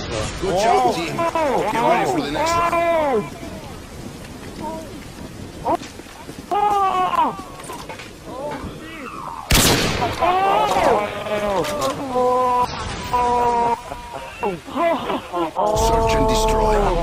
Good job, team. Get ready for the next round. Search and destroy.